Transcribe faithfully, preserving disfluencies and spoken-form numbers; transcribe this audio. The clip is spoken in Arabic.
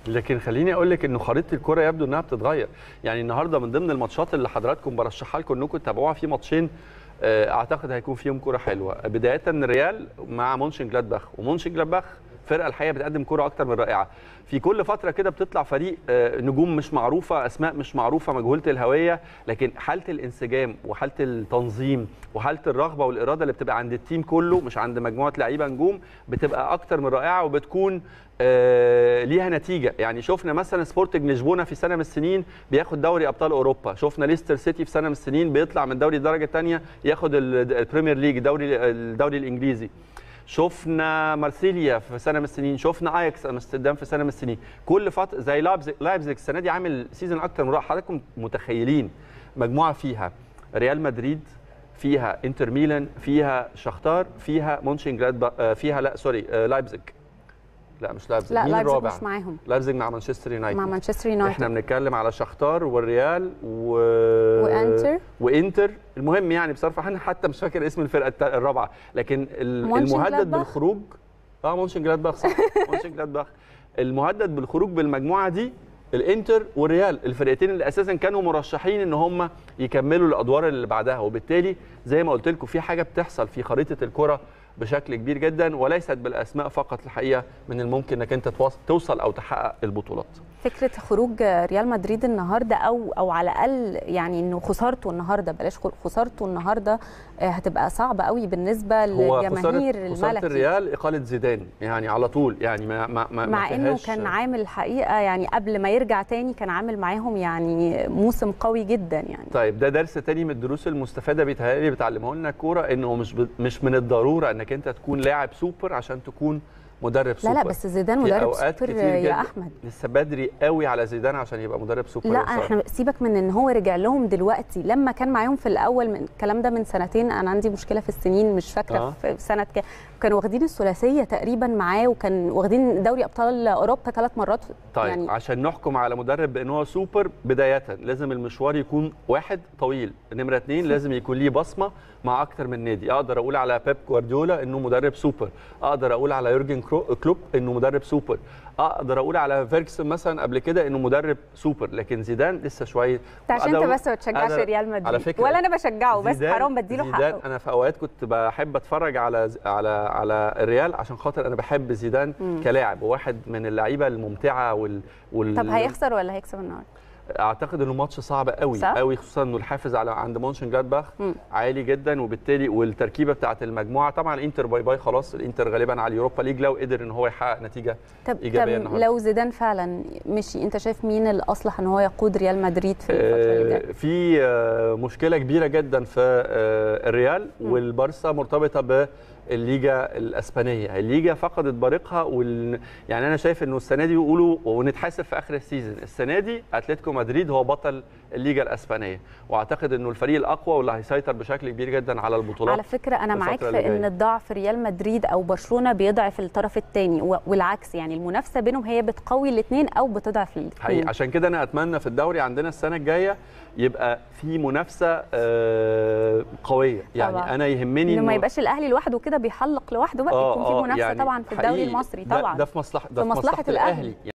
لكن خليني اقول لك انه خريطه الكره يبدو انها بتتغير. يعني النهارده من ضمن الماتشات اللي حضراتكم برشحها لكم انكم تتابعوها في ماتشين اعتقد هيكون فيهم كره حلوه، بدايه الريال مع مونشن جلادباخ، ومونشن جلادباخ فرقه الحقيقه بتقدم كره اكتر من رائعه. في كل فتره كده بتطلع فريق نجوم مش معروفه، اسماء مش معروفه، مجهوله الهويه، لكن حاله الانسجام وحاله التنظيم وحاله الرغبه والاراده اللي بتبقى عند التيم كله مش عند مجموعه لعيبه نجوم بتبقى اكتر من رائعه وبتكون آه ليها نتيجه. يعني شفنا مثلا سبورتنج لشبونه في سنه من السنين بياخد دوري ابطال اوروبا، شفنا ليستر سيتي في سنه من السنين بيطلع من دوري الدرجه الثانيه ياخد البريمير ليج، دوري الدوري الانجليزي، شفنا مارسيليا في سنه من السنين، شفنا اياكس امستردام في سنه من السنين. كل فتره زي لايبزيج لايبزيج السنه دي عامل سيزون اكتر من رائع. حضراتكم متخيلين مجموعه فيها ريال مدريد، فيها انتر ميلان، فيها شختار، فيها مونشن جلادباخ، فيها لا سوري لايبزيج، لا مش لايبزيج، لا مين لايبزيج الرابع؟ مش معاهم، لايبزيج مع مانشستر يونايتد، مع مانشستر يونايتد. احنا بنتكلم على شختار والريال و... وانتر وانتر. المهم يعني بصراحه انا حتى مش فاكر اسم الفرقه الرابعه، لكن المهدد بالخروج اه مونشن جلادباخ صح مونشن جلادباخ المهدد بالخروج بالمجموعه دي الانتر والريال، الفرقتين اللي اساسا كانوا مرشحين ان هم يكملوا الادوار اللي بعدها. وبالتالي زي ما قلت لكم في حاجه بتحصل في خريطه الكره بشكل كبير جدا، وليست بالاسماء فقط. الحقيقه من الممكن انك انت توصل او تحقق البطولات. فكره خروج ريال مدريد النهارده او او على الاقل يعني انه خسارته النهارده، بلاش خسارته النهارده هتبقى صعبه قوي بالنسبه لجماهير الملكي. خساره الريال اقاله زيدان يعني على طول، يعني ما ما ما مع ما انه كان عامل الحقيقه يعني قبل ما يرجع تاني كان عامل معاهم يعني موسم قوي جدا يعني. طيب ده درس تاني من الدروس المستفاده بيتهيألي بتعلمه لنا الكوره، انه مش مش من الضروره انك انت تكون لاعب سوبر عشان تكون مدرب سوبر. لا لا بس زيدان مدرب سوبر يا احمد، لسه بدري قوي على زيدان عشان يبقى مدرب سوبر. لا احنا سيبك من ان هو رجع لهم دلوقتي، لما كان معاهم في الاول من الكلام ده من سنتين، انا عندي مشكله في السنين مش فاكره آه. في سنه كام كانوا واخدين الثلاثيه تقريبا معاه، وكان واخدين دوري ابطال اوروبا ثلاث مرات. طيب يعني عشان نحكم على مدرب بان هو سوبر بدايه لازم المشوار يكون واحد طويل، نمره اثنين لازم يكون ليه بصمه مع اكتر من نادي. اقدر اقول على بيب جوارديولا انه مدرب سوبر، اقدر اقول على يورجن كلوب انه مدرب سوبر، اقدر اقول على فيرجسون مثلا قبل كده انه مدرب سوبر، لكن زيدان لسه شويه. عشان انت بس ما بتشجعش ريال مدريد ولا انا بشجعه، بس حرام بديله حقه. زيدان انا في اوقات كنت بحب اتفرج على على على الريال عشان خاطر انا بحب زيدان مم. كلاعب، وواحد من اللعيبه الممتعه وال, وال... طب هيخسر ولا هيكسب النهارده؟ اعتقد انه ماتش صعب قوي صح؟ قوي، خصوصا انه الحافز على عند مونشن جلادباخ عالي جدا، وبالتالي والتركيبه بتاعه المجموعه طبعا الانتر باي باي خلاص، الانتر غالبا على اليوروبا ليج لو قدر ان هو يحقق نتيجه طب ايجابيه طب النهارده. لو زيدان فعلا مشي، انت شايف مين الاصلح ان هو يقود ريال مدريد في الفتره اللي جايه؟ في مشكله كبيره جدا في الريال والبارسا مرتبطه ب الليجا الاسبانيه، الليجا فقدت بريقها وال... يعني انا شايف انه السنه دي بيقولوا ونتحاسب في اخر السيزون، السنه دي اتلتيكو مدريد هو بطل الليجا الاسبانيه، واعتقد انه الفريق الاقوى واللي هيسيطر بشكل كبير جدا على البطولات. على فكره انا معاك في ان الضعف ريال مدريد او برشلونه بيضعف الطرف الثاني والعكس، يعني المنافسه بينهم هي بتقوي الاثنين او بتضعف الاثنين. عشان كده انا اتمنى في الدوري عندنا السنه الجايه يبقى في منافسه قوية، يعني طبعا. انا يهمني انه ما يبقاش الاهلي لوحده كده بيحلق لوحده بقى، يكون في منافسه يعني طبعا في الدوري المصري طبعا، ده في مصلحه ده في مصلحه, مصلحة الاهلي.